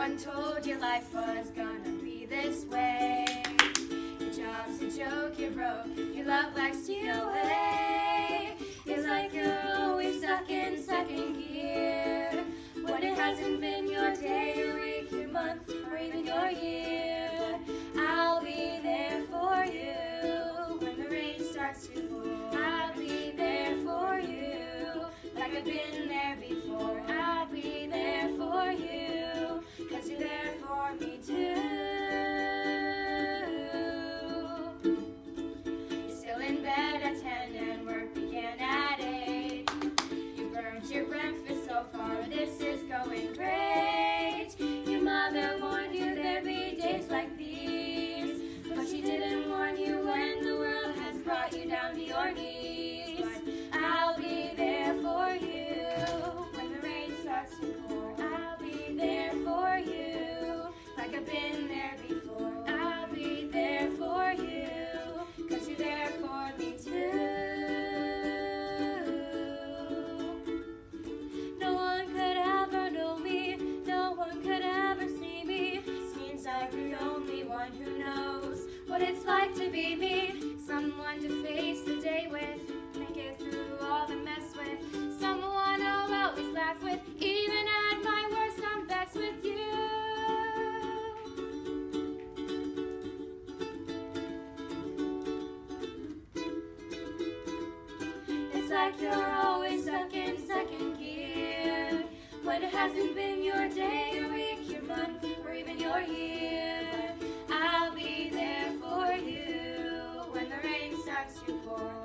one told you life was gonna be this way. Your job's a joke, you're broke, your love lacks you away. It's like you're always stuck in second gear, when it hasn't been your day, your week, your month, or even your year. I'll be there for you when the rain starts to pour. I'll be there for you like I've been there before. I'll be there for you 'cause you're there for me too. You're still in bed at 10 and work began at 8. You burned your breakfast so far, this is going great. Your mother warned you there'd be days like these, but she didn't warn you when the world has brought you down to your knees. But I'll be there for you when the rain starts to pour. I'll be there for you like I've been there before. I'll be there for you 'cause you're there for me too. No one could ever know me, no one could ever see me. Seems like the only one who knows what it's like to be me. Someone to face the day with, make it through all the mess with. Someone I'll always laugh with, even at my worst I'm vexed with you. It's like you're always stuck in second gear, when it hasn't been your day, your week, your month, or even your year. I'll be there for you when the rain starts to pour.